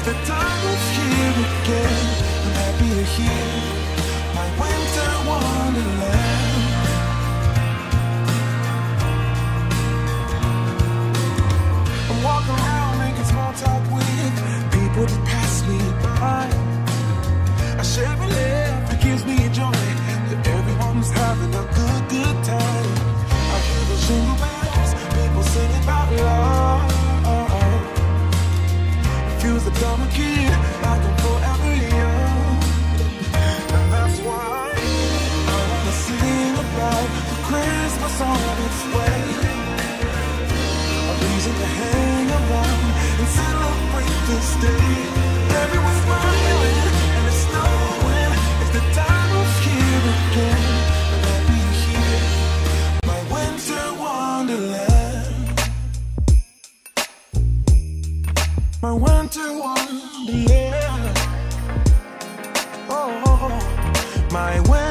the time of year again. I'm happy to hear my winter wonderland. I'm walking around making small talk with people that pass me by. I share a laugh that gives me joy that everyone's having a good time. I hear the jingle bells, people singing about love. Feels like I'm a kid, like I'm forever young. And that's why I wanna sing about the Christmas on its way. A reason to hang around and celebrate this day. Everyone's smiling and it's snowing. It's the time of year again. And I'll be here, my winter wonderland. My winter wonderland. Oh, my winter